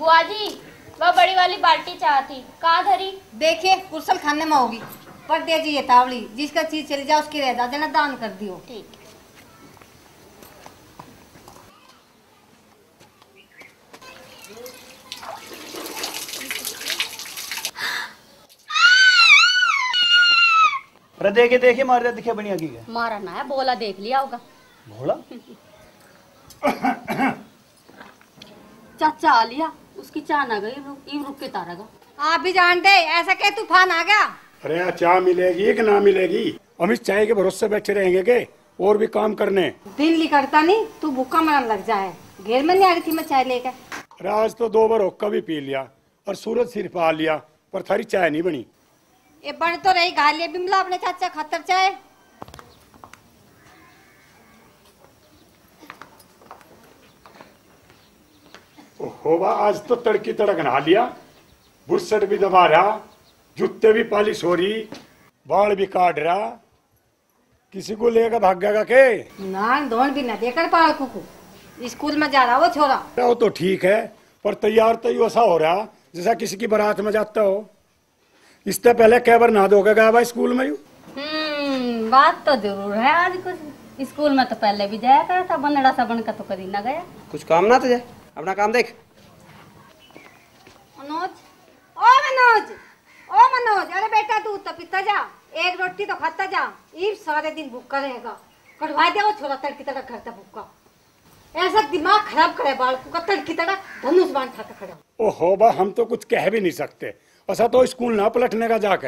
बुआ जी, वह बड़ी वाली बाल्टी चाहती कहाँ धरी? देखिए कुर्सल खाने में होगी, पर दे दीजिए तावड़ी, जिसका चीज चली जाए उसकी रह देना, दान कर दियो। ठीक। अरे देखे देखे मार दिखे बनिया की है। मारा ना है, बोला देख लिया होगा। भोला चाचा आ लिया, उसकी चाह ना गई, रुक के तारेगा। आप भी जानते ऐसा क्या तूफान आ गया। अरे चाय मिलेगी कि ना मिलेगी, हम इस चाय के भरोसे बैठे रहेंगे के और भी काम करने। दिन लिखड़ता नहीं, तू भूखा मरने लग जाए। घेर में नहीं आ रही थी मैं चाय लेकर। अरे आज तो 2 बार हुक्का भी पी लिया और सूरज सिर्फ आ लिया, पर थारी चाय नहीं बनी। ये बन तो रही गालियां बिमला अपने चाचा खातर चाय। ओहो वाह, आज तो तड़की तड़क नहा लिया, बुरसट भी दबा रहा, जूते भी पॉलिश हो रही, बाल भी काट रहा। किसी को लेकर भाग गया के? ना धोन भी न देकर पालकू को, स्कूल में जा रहा वो छोरा। वो तो ठीक है, पर तैयार तो यूं ऐसा हो रहा जैसा किसी की बारात में जाता हो। इससे पहले कै बार नहा धोके गया भाई स्कूल में? बात तो जरूर है। आज कुछ स्कूल में तो पहले भी जाया करा था, बनड़ा सा बनकर तो कभी ना गया। कुछ काम ना तुझे, अपना काम देख। मनोज, ओ मनोज, ओ मनोज, अरे बेटा तू तो पीता जा, एक रोटी तो खाता जा। ये सारे दिन भूखा रहेगा, कटवा दे वो छोरा तड़की तड़क करता भूखा। ऐसा दिमाग खराब करे बालकू का, तड़की तड़क धनुष बाण खाता खड़ा। ओहो बा, हम तो कुछ कह भी नहीं सकते, ऐसा तो स्कूल ना पलटने का जाके।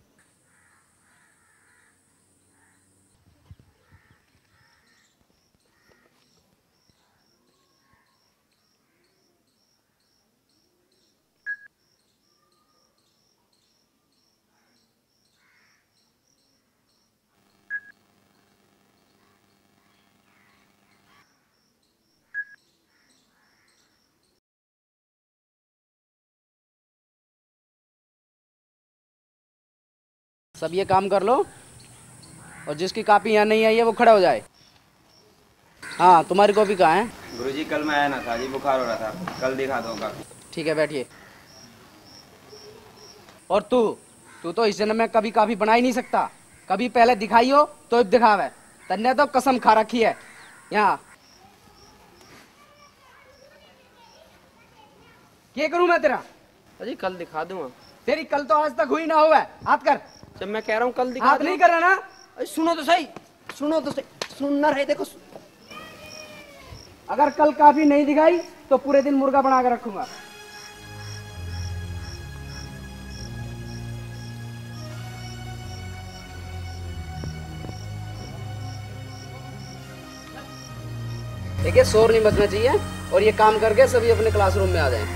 सब ये काम कर लो, और जिसकी कॉपी यहाँ नहीं आई है वो खड़ा हो जाए। हाँ, तुम्हारी कॉपी कहाँ है? गुरुजी कल मैं आया ना था जी, बुखार हो रहा था, कल दिखा दूंगा। ठीक है, बैठिए। और तू तो इस जन्म में कभी कॉपी बना ही नहीं सकता, कभी पहले दिखाई हो तो अब दिखावे। तन्ने तो कसम खा रखी है। यहाँ क्या करूं मैं तेरा? अजी कल दिखा दूंगा। तेरी कल तो आज तक हुई ना हुआ है। हाथ कर। जब मैं कह रहा हूँ कल दिखा हाथ नहीं कर रहा ना? सुनो तो सही, सुनो तो सही, सुनना रहे देखो। अगर कल कॉपी नहीं दिखाई तो पूरे दिन मुर्गा बना कर रखूंगा। देखिए, शोर नहीं बचना चाहिए, और ये काम करके सभी अपने क्लासरूम में आ जाएं।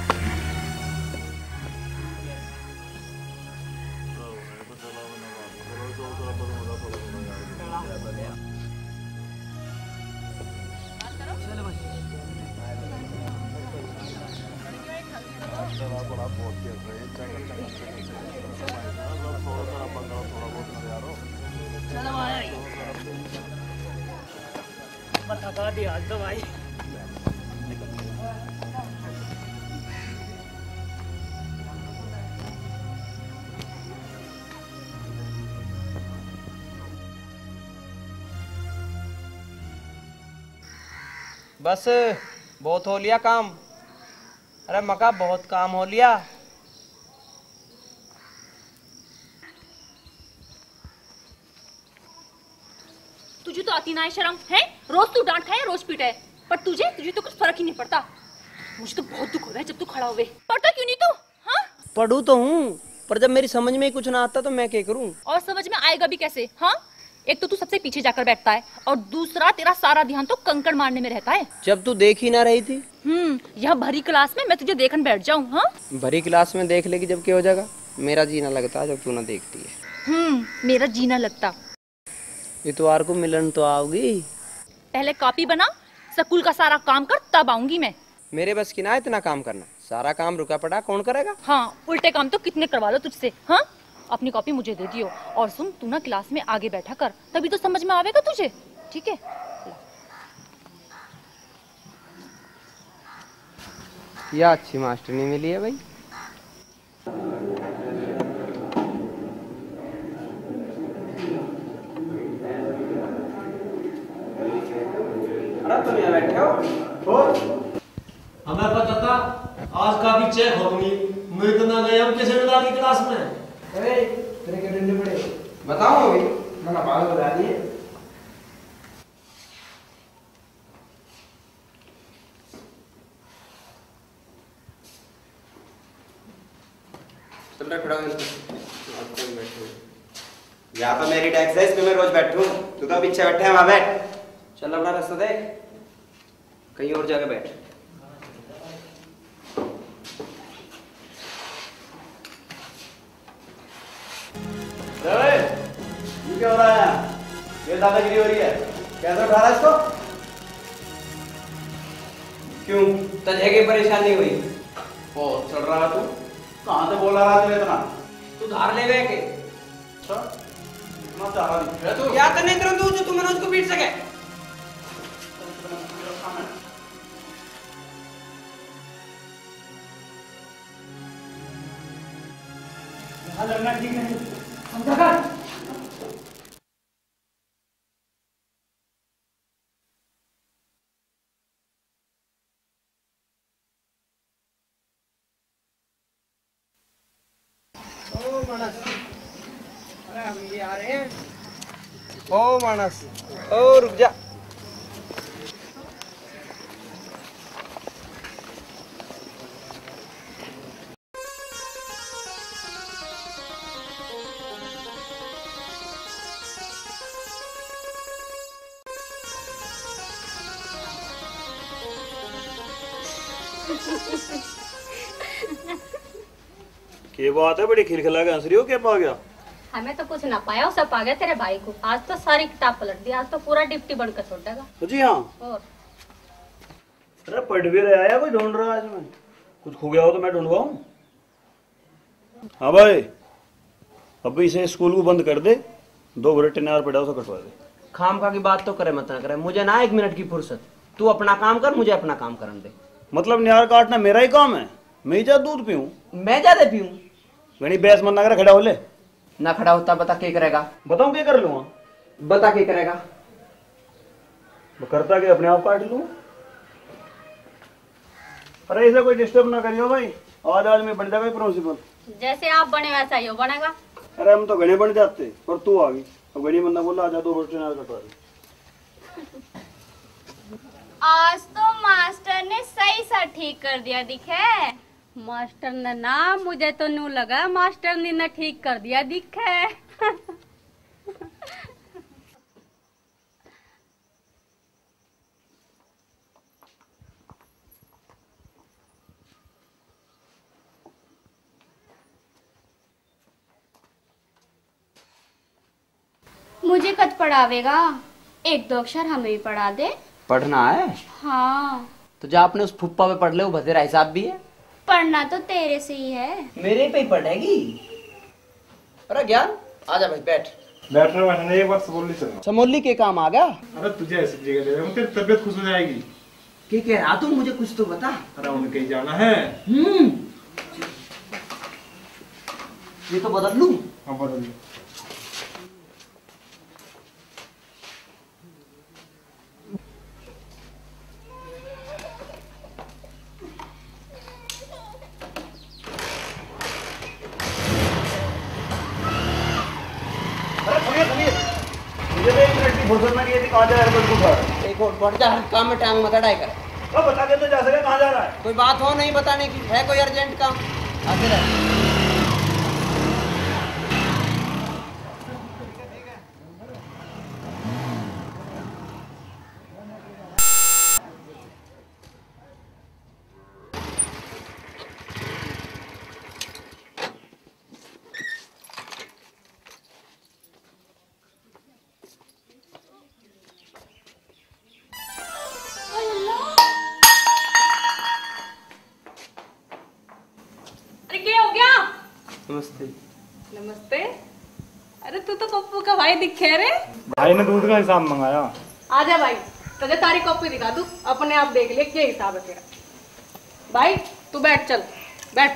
बस बहुत हो लिया काम। अरे मका बहुत काम हो लिया। तुझे तो आती ना है शर्म है? रोज तू डांट खाए रोज पीटे, पर तुझे तो कुछ फर्क ही नहीं पड़ता। मुझे तो बहुत दुख हो रहा है जब तू खड़ा हुए। पढ़ता क्यों नहीं तू? हाँ, पढ़ू तो हूँ, पर जब मेरी समझ में ही कुछ ना आता तो मैं क्या करूँ? और समझ में आएगा भी कैसे? हाँ, एक तो तू सबसे पीछे जाकर बैठता है, और दूसरा तेरा सारा ध्यान तो कंकड़ मारने में रहता है। जब तू देख ही ना रही थी। यह भरी क्लास में मैं तुझे देखने बैठ जाऊँ? हाँ, भरी क्लास में देख लेगी जब क्या हो जाएगा? मेरा जीना लगता जब तू ना देखती है। मेरा जीना लगता। इतवार को मिलन तो आओगी। पहले कॉपी बना, स्कूल का सारा काम कर, तब आऊंगी मैं। मेरे बस की ना इतना काम करना, सारा काम रुका पड़ा कौन करेगा? हाँ, उल्टे काम तो कितने करवा लो तुझसे। हाँ, अपनी कॉपी मुझे दे दियो, और सुन तू ना क्लास में आगे बैठा कर, तभी तो समझ में आवेगा तुझे। ठीक है? यह अच्छी मास्टर नहीं मिली है भाई। अरे तुम यहाँ बैठे हो? हमें पता था आज काफी चेक हो गई। मैं तो ना गया हम कैसे डाल की क्लास में। अरे तेरे के डंडे पड़े बताओ अभी मैंने बाल बता दिए। तुम खड़ा हो यहाँ तो मेरी टैक्स है, इसमें मैं रोज बैठूं। तू तो पीछे बैठे है, वहां बैठ। चल अपना रास्ता देख, कहीं और जाके बैठ। ये क्या हो रहा है? ये दादागिरी हो रही है। कैसे उठा रहा है इसको? क्यों तुझे की परेशानी हुई? ओ चल रहा है तू? कहाँ से बोला रहा तू इतना? तू धार ले गए के? अच्छा इतना चाह रही है तू? या तो नहीं तरह तू जो तू मनोज को पीट सके। यहाँ लगना ठीक नहीं। समझा कर? ओ मानस, ओ रुक जा। क्या बात है, बड़ी खिलखिला के हंस रही हो? क्या पा गया? हमें तो कुछ ना पाया, सब पा गया तेरे भाई को। आज तो सारी किताब पलट दी, आज तो पूरा डिप्टी बनकर छोड़ देगा। तो जी हाँ। और अरे पढ़ भी रहा है, कोई ढूंढ रहा है इसमें? कुछ खो गया हो तो मैं ढूंढवाऊं? हाँ भाई, अब इसे स्कूल को बंद कर दे, 2 घंटे नार पड़ा उसे कटवा दे। खाम खा की बात तो करे मत ना करे, मुझे ना 1 मिनट की फुर्सत। तू अपना काम कर, मुझे अपना काम करने दे। मतलब निहार काटना मेरा ही काम है? मैं ही ज्यादा दूध पीऊं? मैं ज्यादा पीऊं? घनी बहस मत ना करे, खड़ा हो ले। ना खड़ा होता बता क्या करेगा? बताऊं क्या कर लूंगा? बता क्या करेगा? वो करता कि अपने आप काट लूं। अरे इसे कोई डिस्टर्ब ना करियो भाई, आज में बन जाएगा प्रिंसिपल। जैसे आप बने वैसा ही हो बनेगा। अरे हम तो घने बन जाते, पर तू आ गई। अब घनी बंदा बोला आजा 2 घंटे नार कटवा दे। आज तो मास्टर ने सही सा ठीक कर दिया दिखे। मास्टर ने ना, मुझे तो नू लगा मास्टर ने ना ठीक कर दिया दिखे। मुझे कद पढ़ावेगा? 1-2 अक्षर हमें भी पढ़ा दे। पढ़ना है हाँ, तो जा अपने उस फुप्पा पे पढ़ ले, वो बतेरा हिसाब भी है। पढ़ना तो तेरे से ही है। मेरे पे ही पढ़ेगी? अरे ज्ञान आजा भाई, बैठ। बैठ रहा है, एक बार समोली चलना। समोली के काम आ गया? अरे तुझे ऐसी जगह ले जाऊं, तेरी तबीयत खुश हो जाएगी। क्या कह रहा तू? मुझे कुछ तो बता। अरे उन्हें कहीं जाना है। ये तो बदल लूं? हाँ बदल लो। एक और बढ़ जा, काम में टांग मत अड़ाई कर। बता के तो जा सके, कहाँ जा रहा है? कोई बात हो नहीं बताने की, है कोई अर्जेंट काम? आते रहे। अरे क्या हो गया? नमस्ते। नमस्ते। अरे तू तो पप्पू का भाई दिखे रे। भाई ने दूध का हिसाब मंगाया। आजा भाई, तुझे तारी कॉपी दिखा दूं, अपने आप देख ले क्या हिसाब है तेरा। भाई तू बैठ, चल बैठ।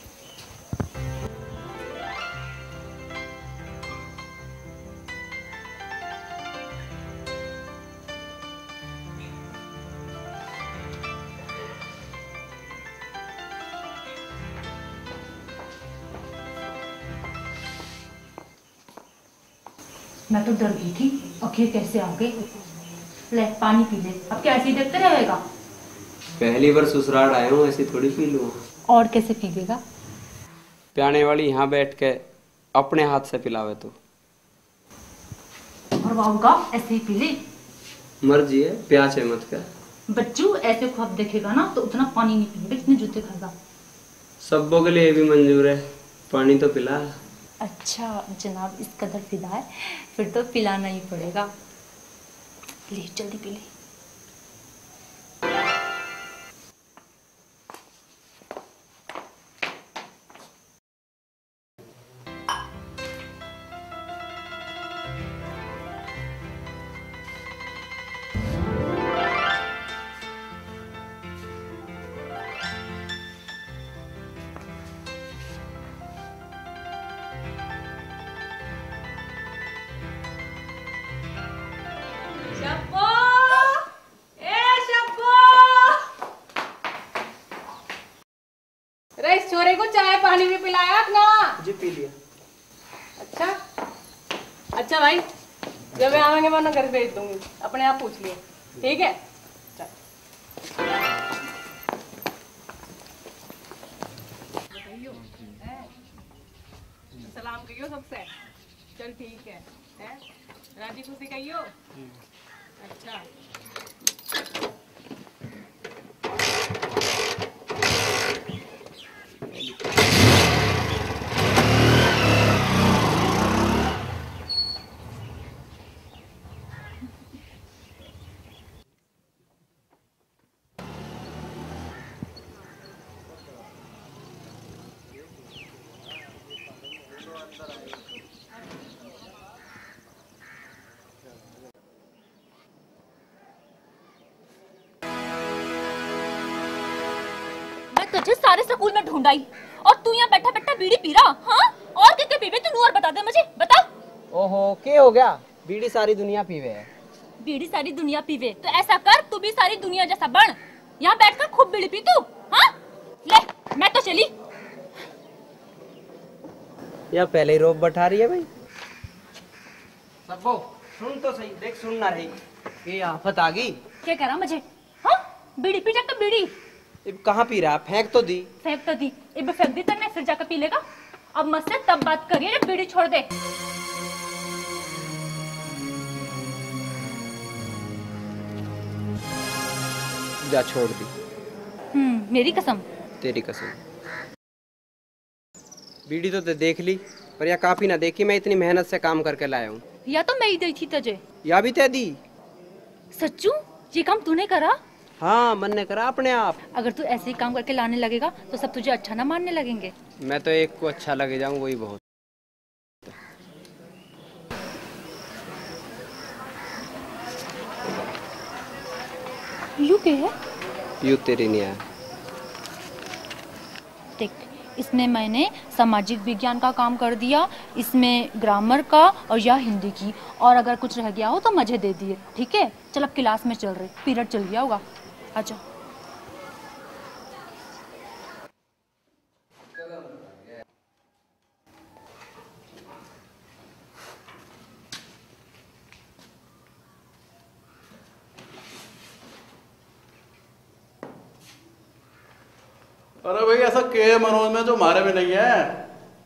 मैं तो डर गई थी, आखिर कैसे आ गए। ले पानी पी ले, अब क्या ऐसे ही देखते रहेगा? पहली बार ससुराल आया हूँ, ऐसी थोड़ी फील हुआ। और कैसे पीएगा? पियाने वाली यहाँ बैठ के अपने हाथ से पिलावे तो। और बाबूगा ऐसे ही पी ले। मर्जी है, प्यास है मत कर। बच्चू ऐसे ख्वाब देखेगा ना तो उतना पानी नहीं पिएगा, इतने जूते खाएगा। सबों के लिए भी मंजूर है, पानी तो पिला। अच्छा जनाब इस कदर फिदा है, फिर तो पिलाना ही पड़ेगा। ले जल्दी पी ले। इस छोरे को चाय पानी भी पिलाया अपना? जी पी लिया। अच्छा भाई, जब आवेंगे मैं उन्हें घर भेज दूंगी, अपने आप पूछ लिए, ठीक है? सलाम कहियो सबसे। चल ठीक है, राजी खुशी कहियो। अच्छा तुझे सारे स्कूल में ढूंढाई और तू यहाँ बैठा बैठा बीड़ी पी रहा। हाँ और क्या पीवे तू? और बता दे मुझे, बता। ओहो क्या हो गया? बीड़ी सारी दुनिया पीवे है। बीड़ी सारी दुनिया पीवे तो ऐसा कर तू भी सारी दुनिया जैसा बन, यहाँ बैठकर खूब बीड़ी पी तू। हाँ ले मैं तो चली। या पहले ही रोब बैठा रही है भाई। सबो सुन तो सही, देख सुन ना रही, ये आफत आ गई। क्या कह रहा मुझे? हाँ बीड़ी पी जाकर बीड़ी। अब कहाँ पी रहा? फेंक तो दी। फेंक तो दी, अब फेंक दी तेने, फिर जाकर पी लेगा। अब मुझसे तब बात करिए जब बीड़ी छोड़ दे। जा छोड़ दी। मेरी कसम। तेरी कसम। बीड़ी तो देख ली, पर यह काफी ना देखी। मैं इतनी मेहनत से काम करके लाया हूँ। या तो मैं ही दी थी तुझे, या भी तय दी। सच्चू ये काम तूने करा? हाँ मन ने करा अपने आप। अगर तू ऐसे ही काम करके लाने लगेगा तो सब तुझे अच्छा ना मानने लगेंगे। मैं तो एक को अच्छा लगे जाऊं वही बहुत। यू के है? यू तेरी नहीं आया। देख इसमें मैंने सामाजिक विज्ञान का काम कर दिया, इसमें ग्रामर का और या हिंदी की, और अगर कुछ रह गया हो तो मुझे दे दिए। ठीक है चल अब क्लास में चल रहे, पीरियड चल गया होगा, आजा। अरे भाई ऐसा के है मनोज में जो हमारे में नहीं है?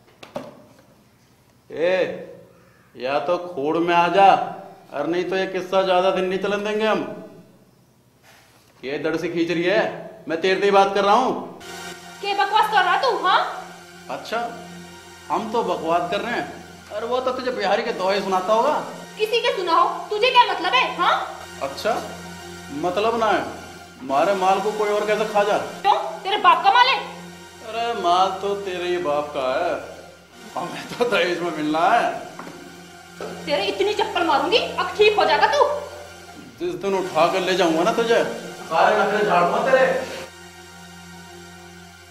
या तो खोड़ में आ जा, और नहीं तो ये किस्सा ज्यादा दिन नहीं चलन देंगे हम। ये दड़ से खींच रही है, मैं तेरे से ही बात कर रहा हूँ। क्या बकवास कर रहा तू? हाँ अच्छा हम तो बकवास कर रहे हैं, और वो तो तुझे बिहारी के दोहे सुनाता होगा। किसी के सुनाओ, तुझे क्या मतलब है? हाँ अच्छा मतलब ना है, हमारे माल को कोई और कैसे खा जा? क्यों तेरे बाप का माल है? अरे माल तो तेरे ही बाप का है, हमें तो दहेज में मिलना है। तेरे इतनी चप्पल मारूंगी अब ठीक हो जाएगा तू। जिस दिन उठा कर ले जाऊंगा ना तुझे, सारे नखरे झाड़ दूंगा तेरे।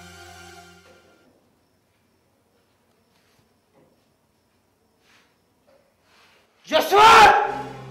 जसवंत!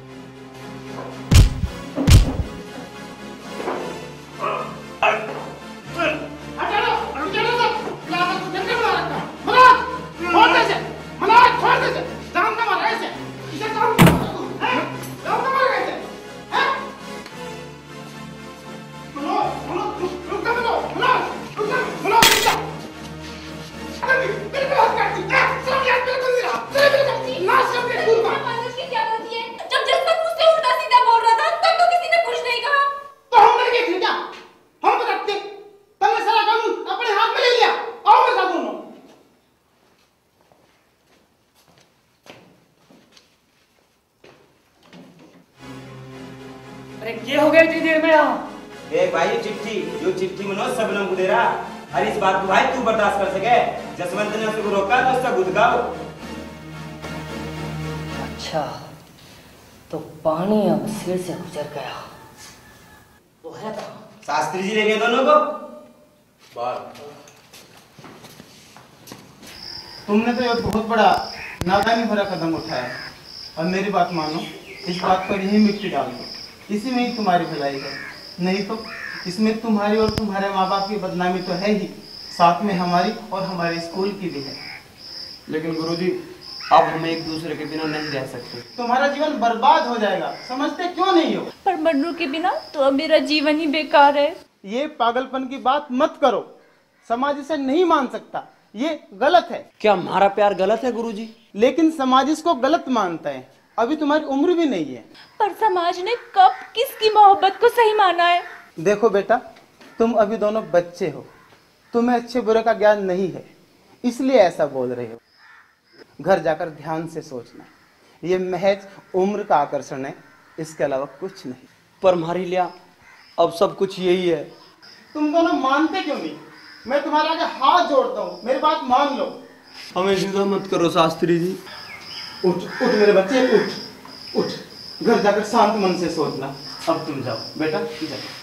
अरे क्या हो गया इतनी देर में यहाँ? देख भाई ये चिट्ठी मनोज सब लोगों को दे रहा। और इस बात को भाई तू बर्दाश्त कर सके। जसवंत ने उसको रोका तो उसका गुदगाओ। अच्छा, तो पानी अब सिर से गुजर गया। तो है तो शास्त्री जी ले गए दोनों को बात। तुमने तो एक बहुत बड़ा नादानी भरा कदम उठाया। अब मेरी बात मानो, इस बात पर यही मिट्टी डाल दो। इसी में ही तुम्हारी भलाई है, नहीं तो इसमें तुम्हारी और तुम्हारे माँ बाप की बदनामी तो है ही, साथ में हमारी और हमारे स्कूल की भी है। लेकिन गुरुजी, अब हम एक दूसरे के बिना नहीं रह सकते। तुम्हारा जीवन बर्बाद हो जाएगा, समझते क्यों नहीं हो? पर मन्नू के बिना तो अब मेरा जीवन ही बेकार है। ये पागलपन की बात मत करो, समाज इसे नहीं मान सकता, ये गलत है। क्या हमारा प्यार गलत है गुरुजी? लेकिन समाज इसको गलत मानता है, अभी तुम्हारी उम्र भी नहीं है। पर समाज ने कब किसकी मोहब्बत को सही माना है? देखो बेटा, तुम अभी दोनों बच्चे हो, तुम्हें अच्छे बुरे का ज्ञान नहीं है, इसलिए ऐसा बोल रहे हो। घर जाकर ध्यान से सोचना, ये महज उम्र का आकर्षण है, इसके अलावा कुछ नहीं। पर हमारी लिया अब सब कुछ यही है। तुम दोनों मानते क्यों नहीं? मैं तुम्हारे आगे हाथ जोड़ता हूँ, मेरी बात मान लो। हमें सीधा मत करो शास्त्री जी। उठ उठ मेरे बच्चे, उठ उठ, घर जाकर शांत मन से सोचना। अब तुम जाओ बेटा, जाओ।